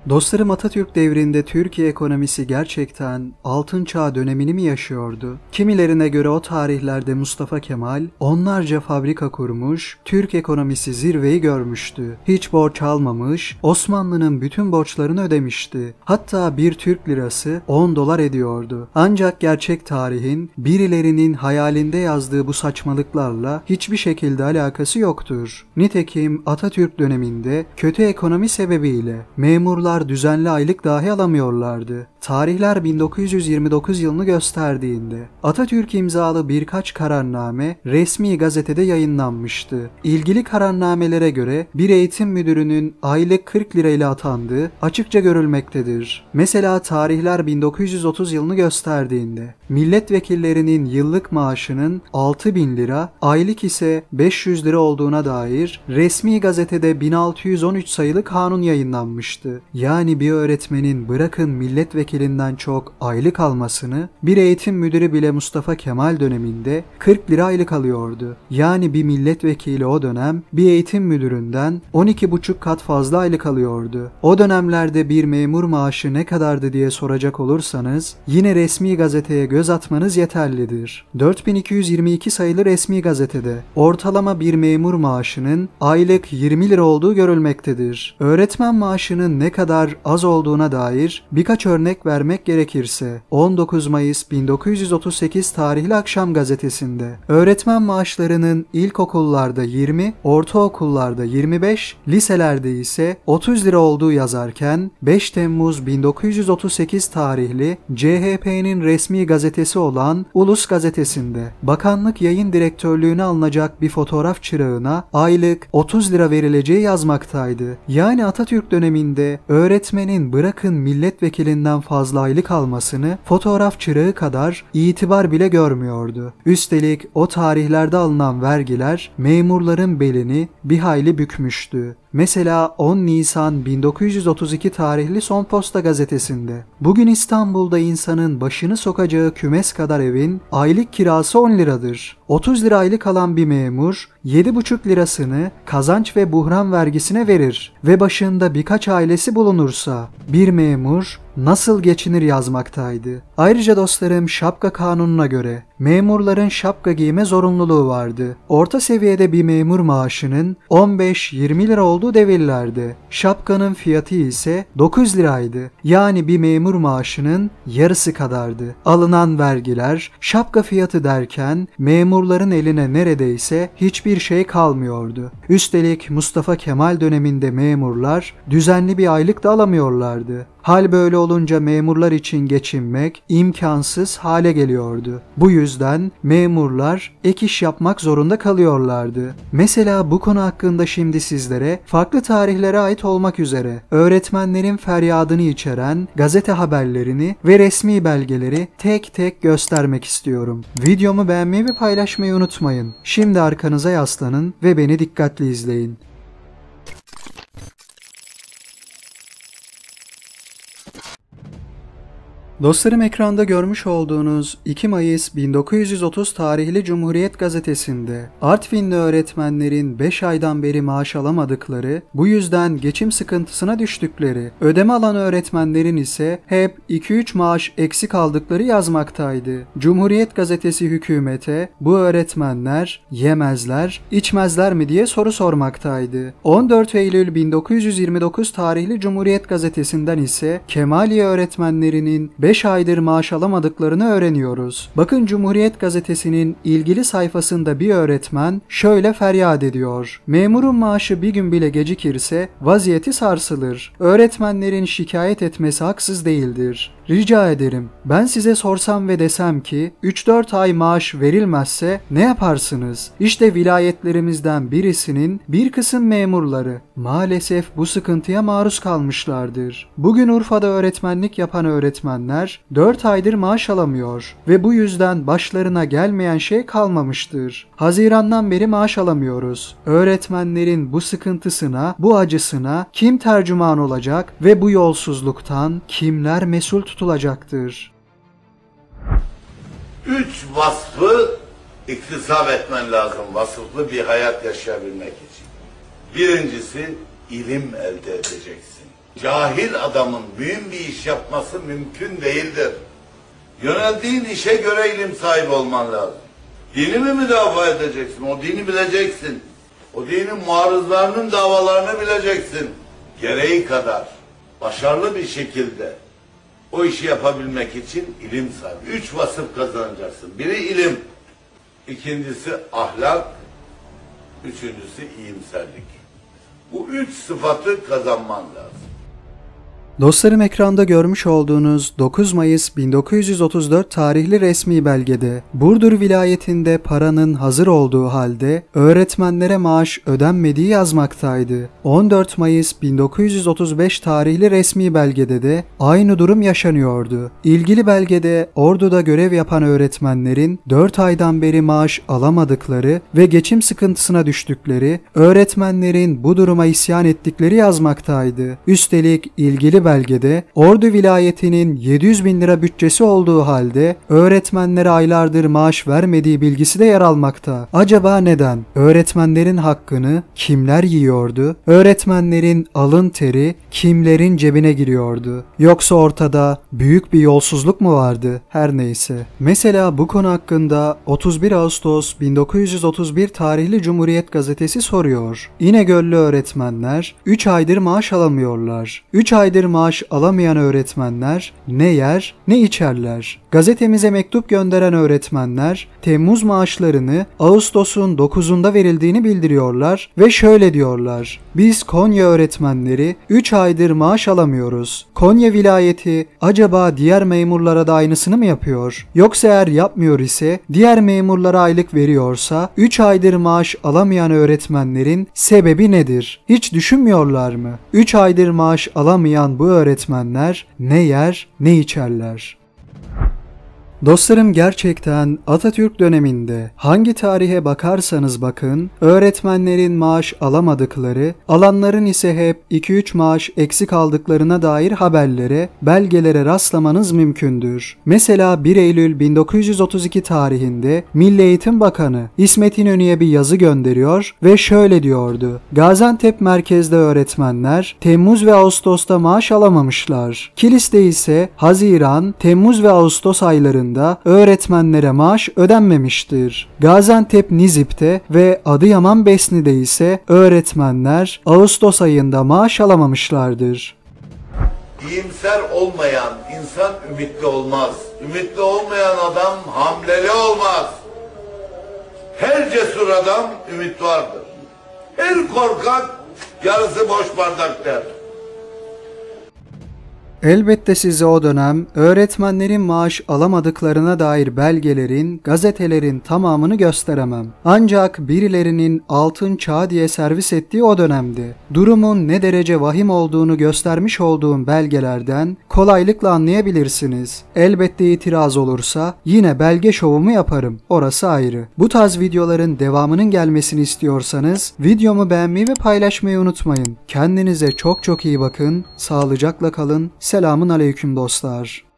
Dostlarım, Atatürk devrinde Türkiye ekonomisi gerçekten altın çağ dönemini mi yaşıyordu? Kimilerine göre o tarihlerde Mustafa Kemal onlarca fabrika kurmuş, Türk ekonomisi zirveyi görmüştü. Hiç borç almamış, Osmanlı'nın bütün borçlarını ödemişti. Hatta bir Türk lirası 10 dolar ediyordu. Ancak gerçek tarihin birilerinin hayalinde yazdığı bu saçmalıklarla hiçbir şekilde alakası yoktur. Nitekim Atatürk döneminde kötü ekonomi sebebiyle memurlar düzenli aylık dahi alamıyorlardı. Tarihler 1929 yılını gösterdiğinde Atatürk imzalı birkaç kararname resmi gazetede yayınlanmıştı. İlgili kararnamelere göre bir eğitim müdürünün aylık 40 lirayla atandığı açıkça görülmektedir. Mesela tarihler 1930 yılını gösterdiğinde milletvekillerinin yıllık maaşının 6.000 lira, aylık ise 500 lira olduğuna dair resmi gazetede 1613 sayılı kanun yayınlanmıştı. Yani bir öğretmenin bırakın milletvekilinden çok aylık almasını, bir eğitim müdürü bile Mustafa Kemal döneminde 40 lira aylık alıyordu. Yani bir milletvekili o dönem bir eğitim müdüründen 12,5 kat fazla aylık alıyordu. O dönemlerde bir memur maaşı ne kadardı diye soracak olursanız yine resmi gazeteye göz atmanız yeterlidir. 4222 sayılı resmi gazetede ortalama bir memur maaşının aylık 20 lira olduğu görülmektedir. Öğretmen maaşının ne kadar az olduğuna dair birkaç örnek vermek gerekirse 19 Mayıs 1938 tarihli Akşam gazetesinde öğretmen maaşlarının ilkokullarda 20, ortaokullarda 25, liselerde ise 30 lira olduğu yazarken 5 Temmuz 1938 tarihli CHP'nin resmi gazetesi olan Ulus gazetesinde bakanlık yayın direktörlüğüne alınacak bir fotoğraf çırağına aylık 30 lira verileceği yazmaktaydı. Yani Atatürk döneminde öğretmenin bırakın milletvekilinden fazla aylık almasını fotoğraf çırağı kadar itibar bile görmüyordu. Üstelik o tarihlerde alınan vergiler memurların belini bir hayli bükmüştü. Mesela 10 Nisan 1932 tarihli Son Posta gazetesinde bugün İstanbul'da insanın başını sokacağı kümes kadar evin aylık kirası 10 liradır. 30 lira aylık alan bir memur 7,5 lirasını kazanç ve buhran vergisine verir ve başında birkaç ailesi bulunursa bir memur nasıl geçinir yazmaktaydı. Ayrıca dostlarım, şapka kanununa göre memurların şapka giyme zorunluluğu vardı. Orta seviyede bir memur maaşının 15-20 lira olduğu devirlerde şapkanın fiyatı ise 9 liraydı. Yani bir memur maaşının yarısı kadardı. Alınan vergiler şapka fiyatı derken memurların eline neredeyse hiçbir şey kalmıyordu. Üstelik Mustafa Kemal döneminde memurlar düzenli bir aylık da alamıyorlardı. Hal böyle olunca memurlar için geçinmek imkansız hale geliyordu. Bu yüzden memurlar ek iş yapmak zorunda kalıyorlardı. Mesela bu konu hakkında şimdi sizlere farklı tarihlere ait olmak üzere öğretmenlerin feryadını içeren gazete haberlerini ve resmi belgeleri tek tek göstermek istiyorum. Videomu beğenmeyi ve paylaşmayı unutmayın. Şimdi arkanıza yaslanın ve beni dikkatli izleyin. Dostlarım, ekranda görmüş olduğunuz 2 Mayıs 1930 tarihli Cumhuriyet gazetesinde Artvinli öğretmenlerin 5 aydan beri maaş alamadıkları, bu yüzden geçim sıkıntısına düştükleri, ödeme alan öğretmenlerin ise hep 2-3 maaş eksik aldıkları yazmaktaydı. Cumhuriyet gazetesi hükümete bu öğretmenler yemezler, içmezler mi diye soru sormaktaydı. 14 Eylül 1929 tarihli Cumhuriyet gazetesinden ise Kemaliye öğretmenlerinin 5 aydır maaş alamadıklarını öğreniyoruz. Bakın, Cumhuriyet gazetesinin ilgili sayfasında bir öğretmen şöyle feryat ediyor. Memurun maaşı bir gün bile gecikirse vaziyeti sarsılır. Öğretmenlerin şikayet etmesi haksız değildir. Rica ederim, ben size sorsam ve desem ki 3-4 ay maaş verilmezse ne yaparsınız? İşte vilayetlerimizden birisinin bir kısım memurları maalesef bu sıkıntıya maruz kalmışlardır. Bugün Urfa'da öğretmenlik yapan öğretmenler 4 aydır maaş alamıyor ve bu yüzden başlarına gelmeyen şey kalmamıştır. Hazirandan beri maaş alamıyoruz. Öğretmenlerin bu sıkıntısına, bu acısına kim tercüman olacak ve bu yolsuzluktan kimler mesul tutulacaktır? 3 vasfı iktisap etmen lazım, vasıflı bir hayat yaşayabilmek için. Birincisi, ilim elde edeceksin. Cahil adamın mühim bir iş yapması mümkün değildir. Yöneldiğin işe göre ilim sahibi olman lazım. Dini mi müdafaa edeceksin? O dini bileceksin. O dinin muarızlarının davalarını bileceksin. Gereği kadar başarılı bir şekilde o işi yapabilmek için ilim sahibi. 3 vasıf kazanacaksın. Biri ilim, ikincisi ahlak, üçüncüsü iyimserlik. Bu 3 sıfatı kazanman lazım. Dostlarım, ekranda görmüş olduğunuz 9 Mayıs 1934 tarihli resmi belgede Burdur vilayetinde paranın hazır olduğu halde öğretmenlere maaş ödenmediği yazmaktaydı. 14 Mayıs 1935 tarihli resmi belgede de aynı durum yaşanıyordu. İlgili belgede Ordu'da görev yapan öğretmenlerin 4 aydan beri maaş alamadıkları ve geçim sıkıntısına düştükleri, öğretmenlerin bu duruma isyan ettikleri yazmaktaydı. Üstelik ilgili belgede Ordu vilayetinin 700 bin lira bütçesi olduğu halde öğretmenlere aylardır maaş vermediği bilgisi de yer almakta. Acaba neden? Öğretmenlerin hakkını kimler yiyordu? Öğretmenlerin alın teri kimlerin cebine giriyordu? Yoksa ortada büyük bir yolsuzluk mu vardı? Her neyse. Mesela bu konu hakkında 31 Ağustos 1931 tarihli Cumhuriyet gazetesi soruyor. İnegöllü öğretmenler 3 aydır maaş alamıyorlar. 3 aydır maaş alamayan öğretmenler ne yer ne içerler. Gazetemize mektup gönderen öğretmenler Temmuz maaşlarını Ağustos'un 9'unda verildiğini bildiriyorlar ve şöyle diyorlar: biz Konya öğretmenleri 3 aydır maaş alamıyoruz. Konya vilayeti acaba diğer memurlara da aynısını mı yapıyor? Yoksa eğer yapmıyor ise, diğer memurlara aylık veriyorsa 3 aydır maaş alamayan öğretmenlerin sebebi nedir? Hiç düşünmüyorlar mı? 3 aydır maaş alamayan bu öğretmenler ne yer ne içerler? Dostlarım, gerçekten Atatürk döneminde hangi tarihe bakarsanız bakın, öğretmenlerin maaş alamadıkları, alanların ise hep 2-3 maaş eksik aldıklarına dair haberlere, belgelere rastlamanız mümkündür. Mesela 1 Eylül 1932 tarihinde Milli Eğitim Bakanı İsmet İnönü'ye bir yazı gönderiyor ve şöyle diyordu: Gaziantep merkezde öğretmenler Temmuz ve Ağustos'ta maaş alamamışlar. Kilis'te ise Haziran, Temmuz ve Ağustos aylarında öğretmenlere maaş ödenmemiştir. Gaziantep Nizip'te ve Adıyaman Besni'de ise öğretmenler Ağustos ayında maaş alamamışlardır. İyimser olmayan insan ümitli olmaz. Ümitli olmayan adam hamleli olmaz. Her cesur adam ümit vardır. Her korkak yarısı boş bardak der. Elbette size o dönem öğretmenlerin maaş alamadıklarına dair belgelerin, gazetelerin tamamını gösteremem. Ancak birilerinin altın çağ diye servis ettiği o dönemdi. Durumun ne derece vahim olduğunu göstermiş olduğum belgelerden kolaylıkla anlayabilirsiniz. Elbette itiraz olursa yine belge şovumu yaparım. Orası ayrı. Bu tarz videoların devamının gelmesini istiyorsanız videomu beğenmeyi ve paylaşmayı unutmayın. Kendinize çok çok iyi bakın. Sağlıcakla kalın. Selamun aleyküm dostlar.